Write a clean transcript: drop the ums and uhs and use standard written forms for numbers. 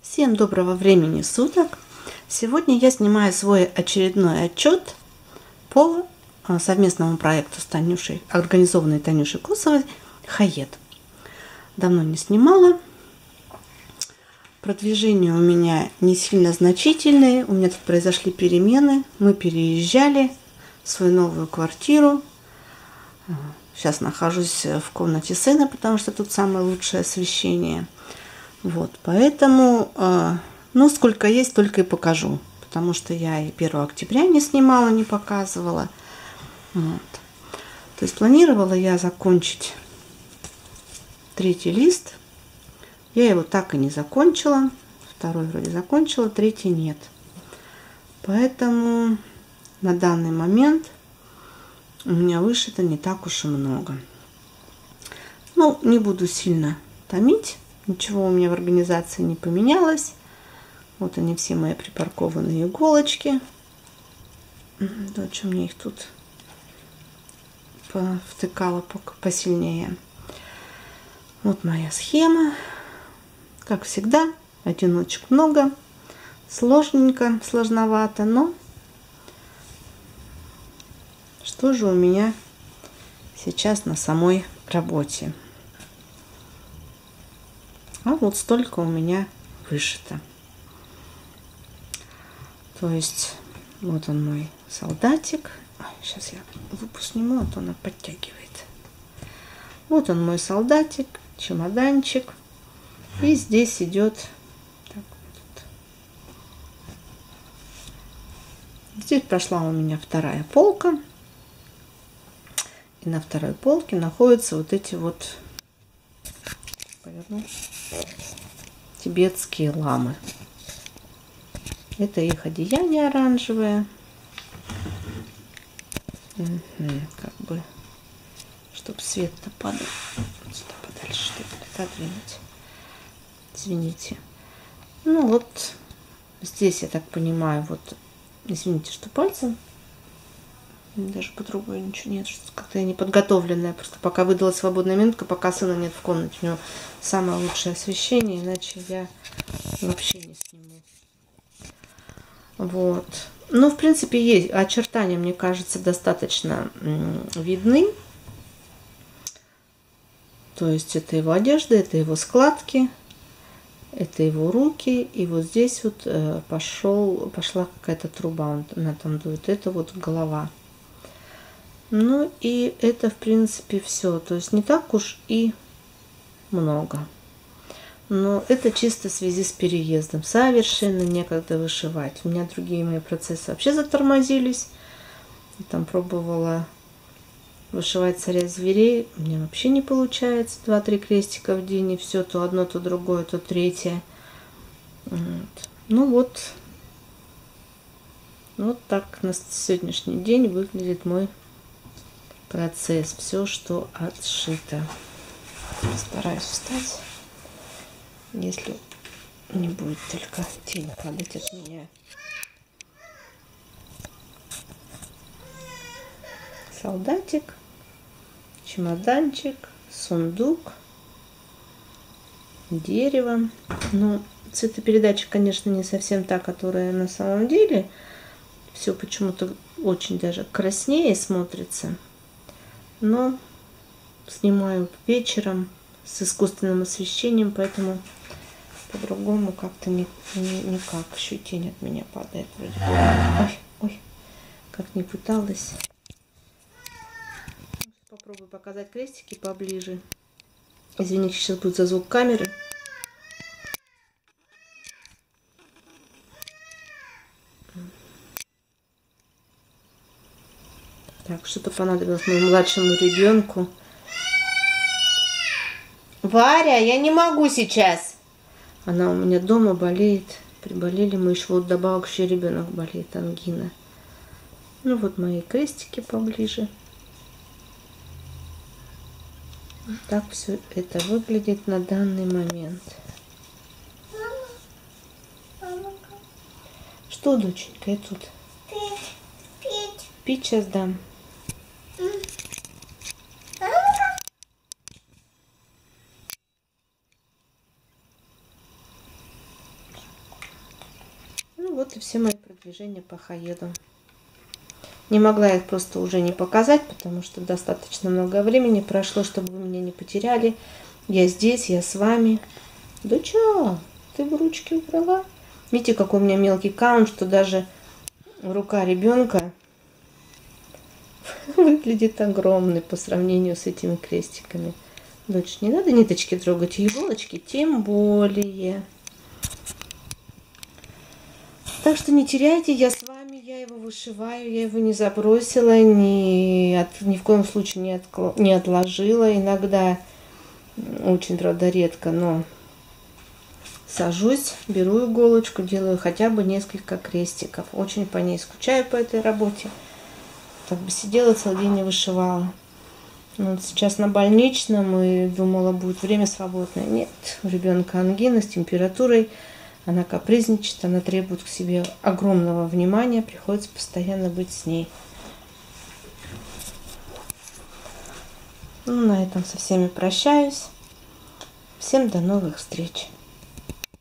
Всем доброго времени суток! Сегодня я снимаю свой очередной отчет по совместному проекту с Танюшей, организованной Танюшей Косовой «Хаед». Давно не снимала. Продвижения у меня не сильно значительные. У меня тут произошли перемены. Мы переезжали в свою новую квартиру. Сейчас нахожусь в комнате сына, потому что тут самое лучшее освещение. Вот, поэтому, сколько есть, только и покажу. Потому что я и 1 октября не снимала, не показывала. Вот. То есть планировала я закончить 3-й лист. Я его так и не закончила. 2-й вроде закончила, 3-й нет. Поэтому на данный момент у меня вышито не так уж и много. Не буду сильно томить. Ничего у меня в организации не поменялось. Вот они все мои припаркованные иголочки. Дочь мне их тут втыкала посильнее. Вот моя схема. Как всегда, одиночек много. Сложненько, сложновато, но что же у меня сейчас на самой работе? А вот столько у меня вышито. То есть, вот он мой солдатик. Сейчас я лупу сниму, а то она подтягивает. Вот он мой солдатик, чемоданчик. И здесь идет... Здесь прошла у меня 2-я полка. И на 2-й полке находятся вот эти вот... Поверну. Тибетские ламы. Это их одеяние оранжевое. Как бы, чтобы свет-то падал. Вот сюда подальше, что ли, отодвинуть. Извините. Вот здесь, я так понимаю, вот, извините, что пальцем. Даже по-другому ничего нет. Как-то я не подготовленная. Просто пока выдала свободная минутка, пока сына нет в комнате. У него самое лучшее освещение, иначе я вообще не сниму. Вот. В принципе, есть очертания, мне кажется, достаточно видны. То есть это его одежда, это его складки, это его руки. И вот здесь вот пошла какая-то труба, она там дует. Это вот голова. И это, в принципе, все. То есть не так уж и много. Но это чисто в связи с переездом. Совершенно некогда вышивать. У меня другие мои процессы вообще затормозились. Я там пробовала вышивать царя зверей. У меня вообще не получается. 2-3 крестика в день. И все то одно, то другое, то третье. Вот. Вот так на сегодняшний день выглядит мой процесс. Все, что отшито. Постараюсь встать. Если не будет только тень падать от меня. Солдатик, чемоданчик, сундук, дерево. Цветопередача, конечно, не совсем та, которая на самом деле. Все почему-то очень даже краснее смотрится. Но снимаю вечером с искусственным освещением, поэтому по-другому как-то никак. Еще тень от меня падает. Ой, как не пыталась. Попробую показать крестики поближе. Извините, сейчас будет за звук камеры. Так, что-то понадобилось моему младшему ребенку. Варя, я не могу сейчас. Она у меня дома болеет. Приболели мы еще. Вот добавок еще ребенок болеет, ангина. Вот мои крестики поближе. Так все это выглядит на данный момент. Что, доченька, я тут? Пить сейчас дам. вот и все мои продвижения по хаеду. Не могла их просто уже не показать, потому что достаточно много времени прошло, чтобы вы меня не потеряли. Я здесь, я с вами. Да чё? Ты в ручке убрала? Видите, какой у меня мелкий каунт, что даже рука ребенка выглядит огромной по сравнению с этими крестиками. Дочь, не надо ниточки трогать, иголочки тем более. Так что не теряйте, я с вами, я его вышиваю, я его не забросила, ни в коем случае не отложила. Иногда, очень, правда, редко, но сажусь, беру иголочку, делаю хотя бы несколько крестиков. Очень по ней скучаю, по этой работе. Так бы сидела целый день и вышивала. Вот сейчас на больничном и думала, будет время свободное. Нет, у ребенка ангина с температурой. Она капризничает, она требует к себе огромного внимания. Приходится постоянно быть с ней. Ну, на этом со всеми прощаюсь. Всем до новых встреч.